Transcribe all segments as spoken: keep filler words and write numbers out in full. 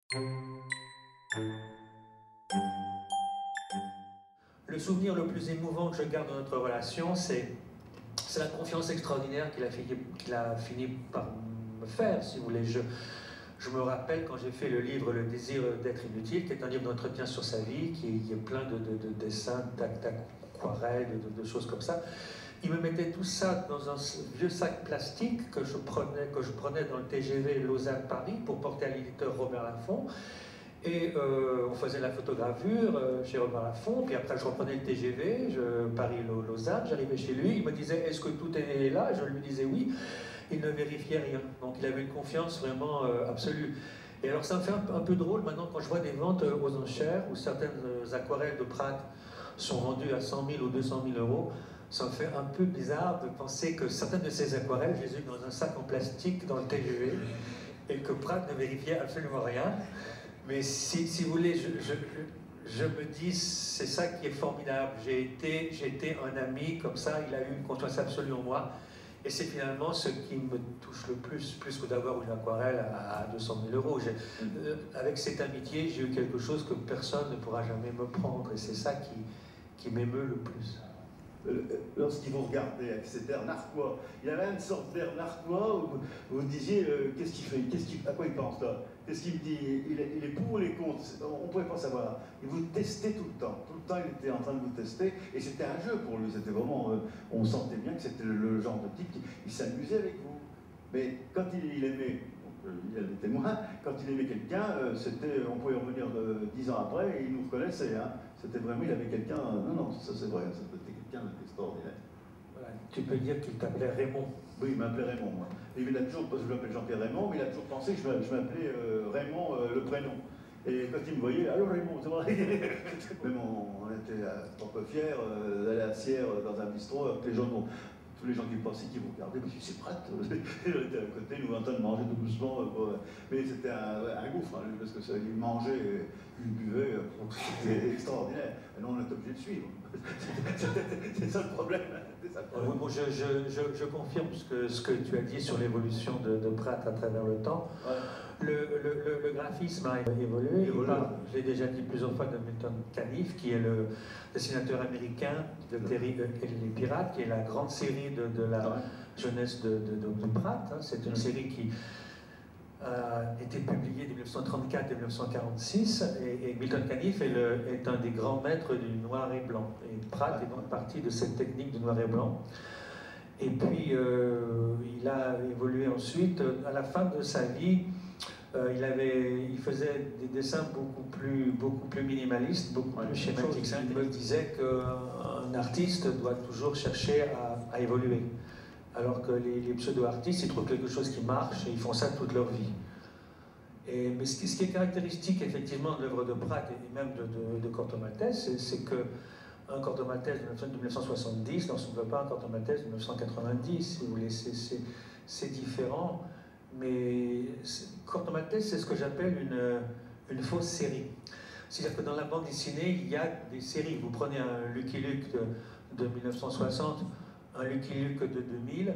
Le souvenir le plus émouvant que je garde de notre relation, c'est la confiance extraordinaire qu'il a, qu'il a fini par me faire, si vous voulez. Je, je me rappelle quand j'ai fait le livre Le désir d'être inutile, qui est un livre d'entretien sur sa vie, qui est, qui est plein de, de, de dessins, d'aquarelles, de, de choses comme ça. Il me mettait tout ça dans un vieux sac plastique que je prenais, que je prenais dans le T G V Lausanne-Paris pour porter à l'éditeur Robert Laffont. Et euh, on faisait la photogravure euh, chez Robert Laffont, puis après je reprenais le T G V, Paris-Lausanne, j'arrivais chez lui, il me disait « Est-ce que tout est là ?» Je lui disais « Oui ». Il ne vérifiait rien, donc il avait une confiance vraiment euh, absolue. Et alors ça me fait un, un peu drôle maintenant quand je vois des ventes euh, aux enchères où certaines euh, aquarelles de Prat sont vendues à cent mille ou deux cent mille euros. Ça me fait un peu bizarre de penser que certaines de ces aquarelles, je les ai eues dans un sac en plastique dans le T G V et que Prat ne vérifiait absolument rien. Mais si, si vous voulez, je, je, je me dis, c'est ça qui est formidable. J'ai été, j'ai été un ami comme ça, il a eu une confiance absolue en moi. Et c'est finalement ce qui me touche le plus, plus que d'avoir une aquarelle à deux cent mille euros. Euh, avec cette amitié, j'ai eu quelque chose que personne ne pourra jamais me prendre. Et c'est ça qui, qui m'émeut le plus. Lorsqu'ils vous regardaient avec cet air narquois, il y avait une sorte d'air narquois où vous disiez euh, qu'est-ce qu'il fait, qu'est-ce qu'il, à quoi il pense là, qu'est-ce qu'il me dit, il est, il est pour ou les contre, on ne pouvait pas savoir. Il vous testait tout le temps, tout le temps il était en train de vous tester, et c'était un jeu pour lui, c'était vraiment, euh, on sentait bien que c'était le, le genre de type qui il s'amusait avec vous. Mais quand il, il aimait, il y a des témoins, quand il aimait quelqu'un, euh, c'était, on pouvait revenir dix ans après et il nous reconnaissait. Hein. C'était vraiment, il avait quelqu'un, euh, non, non, ça c'est vrai, c'était quelqu'un d'extraordinaire. Voilà. Tu peux dire qu'il t'appelait Raymond. Oui, il m'appelait Raymond, moi. Et il a toujours, parce que je m'appelle Jean-Pierre Raymond, mais il a toujours pensé que je m'appelais euh, Raymond, euh, le prénom. Et quand il me voyait, allô Raymond, c'est vrai. Même on, on était un peu fiers euh, d'aller à Sierre dans un bistrot, avec les gens. Tous les gens qui pensaient qu'ils vous regardaient, mais c'est Prat, on était à côté, nous en train de manger tout doucement, mais c'était un, un gouffre, hein, parce que ça, il mangeait, il buvait, c'était extraordinaire. Et nous on est obligé de suivre. C'est ça le problème. Ça le problème. Oui, bon, je, je, je, je confirme ce que, ce que tu as dit sur l'évolution de, de Prat à travers le temps. Ouais. Le, le, le, le graphisme a évolué. Je l'ai déjà dit plusieurs fois de Milton Caniff, qui est le dessinateur américain de Terry et les Pirates, qui est la grande série de, de la ouais. jeunesse de, de, de, de Prat. Hein. C'est une série qui a été publiée de mille neuf cent trente-quatre à mille neuf cent quarante-six, et, et Milton Caniff est, le, est un des grands maîtres du noir et blanc. Et Prat est donc partie de cette technique du noir et blanc. Et puis, euh, il a évolué ensuite. À la fin de sa vie, euh, il, avait, il faisait des dessins beaucoup plus, beaucoup plus minimalistes, beaucoup ouais, plus schématiques. Il me disait qu'un artiste doit toujours chercher à, à évoluer. Alors que les, les pseudo-artistes, ils trouvent quelque chose qui marche et ils font ça toute leur vie. Et, mais ce qui, ce qui est caractéristique effectivement de l'œuvre de Prat et même de, de, de Corto Maltese, c'est que un Corto Maltese de mille neuf cent soixante-dix ne ressemble pas à un Corto Maltese de mille neuf cent quatre-vingt-dix, si vous voulez, c'est différent. Mais Corto Maltese, c'est ce que j'appelle une, une fausse série. C'est-à-dire que dans la bande dessinée, il y a des séries. Vous prenez un Lucky Luke de, de mille neuf cent soixante, un Lucky Luke de deux mille,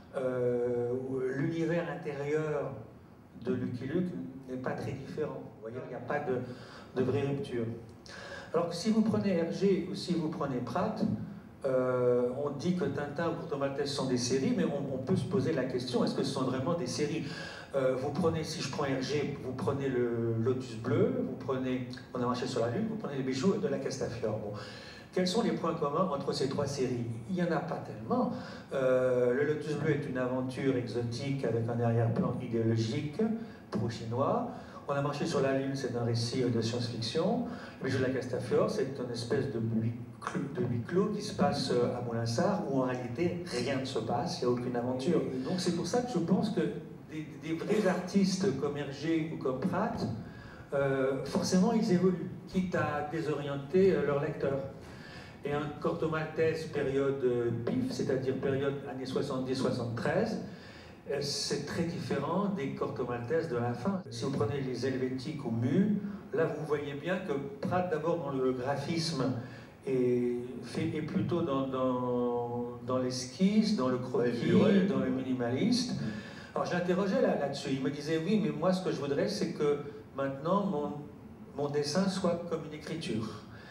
euh, l'univers intérieur de Lucky Luke n'est pas très différent. Vous voyez, il n'y a pas de, de vraie rupture. Alors que si vous prenez Hergé ou si vous prenez Prat, euh, on dit que Tintin ou Corto Maltese sont des séries, mais on, on peut se poser la question, est-ce que ce sont vraiment des séries? euh, Vous prenez, si je prends Hergé, vous prenez le Lotus bleu, vous prenez On a marché sur la lune, vous prenez les bijoux de la Castafiore. Bon. Quels sont les points communs entre ces trois séries? Il n'y en a pas tellement. Euh, le Lotus bleu est une aventure exotique avec un arrière-plan idéologique pro-chinois. On a marché sur la Lune, c'est un récit de science-fiction. Le bijou de la Castafiore, c'est une espèce de huis clos qui se passe à Moulinsart, où en réalité rien ne se passe, il n'y a aucune aventure. Et donc c'est pour ça que je pense que des, des vrais artistes comme Hergé ou comme Prat, euh, forcément ils évoluent, quitte à désorienter leurs lecteurs. Et un Corto Maltese période pif, c'est-à-dire période années soixante-dix soixante-treize, c'est très différent des Corto Maltese de la fin. Si vous prenez les Helvétiques ou Mu, là vous voyez bien que Prat, d'abord dans le graphisme, est, fait, est plutôt dans, dans, dans l'esquisse, dans le croquis, ouais, dans le minimaliste. Alors j'interrogeais là, là-dessus, il me disait oui, mais moi ce que je voudrais c'est que maintenant mon, mon dessin soit comme une écriture.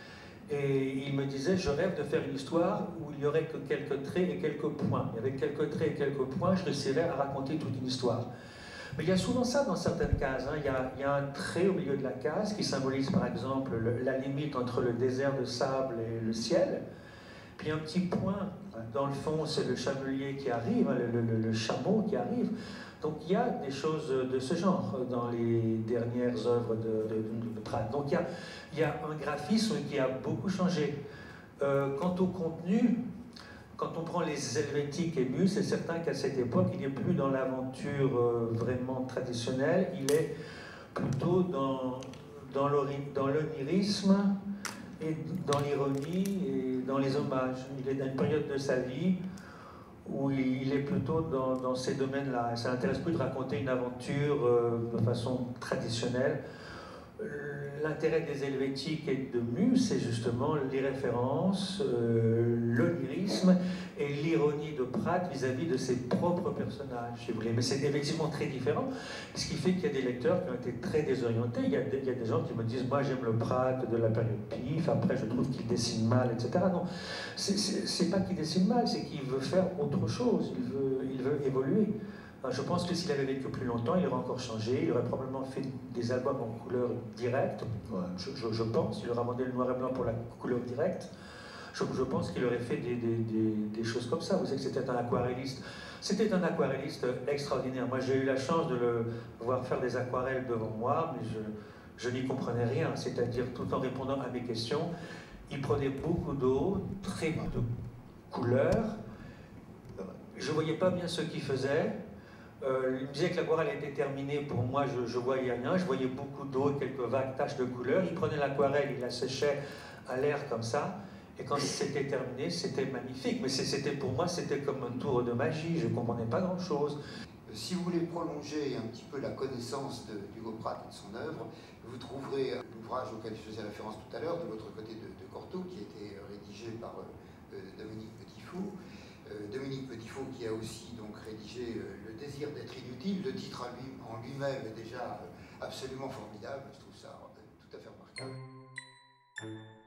Et il me disait, je rêve de faire une histoire où il n'y aurait que quelques traits et quelques points. Et avec quelques traits et quelques points, je réussirais à raconter toute une histoire. Mais il y a souvent ça dans certaines cases. Hein. Il, y a, il y a un trait au milieu de la case qui symbolise par exemple le, la limite entre le désert de sable et le ciel. Puis un petit point dans le fond, c'est le chamelier qui arrive, hein, le, le, le chameau qui arrive. Donc il y a des choses de ce genre dans les dernières œuvres de, de, de, de Prat. Donc il y, a, il y a un graphisme qui a beaucoup changé. Euh, quant au contenu, quand on prend les Helvétiques et Mus, c'est certain qu'à cette époque, il n'est plus dans l'aventure euh, vraiment traditionnelle, il est plutôt dans, dans l'onirisme et dans l'ironie et dans les hommages. Il est dans une période de sa vie où il est plutôt dans, dans ces domaines-là. Ça n'intéresse plus de raconter une aventure euh, de façon traditionnelle. L'intérêt des Helvétiques et de Mus, c'est justement les références, euh, l'onirisme et l'ironie de Prat vis-à-vis de ses propres personnages, si vous voulez. Mais c'est effectivement très différent, ce qui fait qu'il y a des lecteurs qui ont été très désorientés. Il y a des, il y a des gens qui me disent, moi j'aime le Prat de la période Pif, après je trouve qu'il dessine mal, et cetera. Non, c'est pas qu'il dessine mal, c'est qu'il veut faire autre chose, il veut, il veut évoluer. Je pense que s'il avait vécu plus longtemps, il aurait encore changé, il aurait probablement fait des albums en couleur directe, ouais. je, je, je pense, il aurait abandonné le noir et blanc pour la couleur directe. Je, je pense qu'il aurait fait des, des, des, des choses comme ça. Vous savez que c'était un aquarelliste. C'était un aquarelliste extraordinaire. Moi, j'ai eu la chance de le voir faire des aquarelles devant moi, mais je, je n'y comprenais rien. C'est-à-dire, tout en répondant à mes questions, il prenait beaucoup d'eau, très peu de couleurs. Je ne voyais pas bien ce qu'il faisait. Euh, il me disait que l'aquarelle était terminée, pour moi je ne voyais rien, je voyais beaucoup d'eau, quelques vagues taches de couleur. Il prenait l'aquarelle, il la séchait à l'air comme ça, et quand c'était terminé, c'était magnifique. Mais c'était pour moi, c'était comme un tour de magie, je ne comprenais pas grand-chose. Si vous voulez prolonger un petit peu la connaissance d'Hugo Pratt et de son œuvre, vous trouverez l'ouvrage auquel je faisais référence tout à l'heure, de l'autre côté de, de Cortot, qui a été rédigé par euh, Dominique Petitfou. Euh, Dominique Petitfou qui a aussi donc rédigé euh, Le désir d'être inutile. Le titre en lui-même est déjà euh, absolument formidable. Je trouve ça euh, tout à fait remarquable.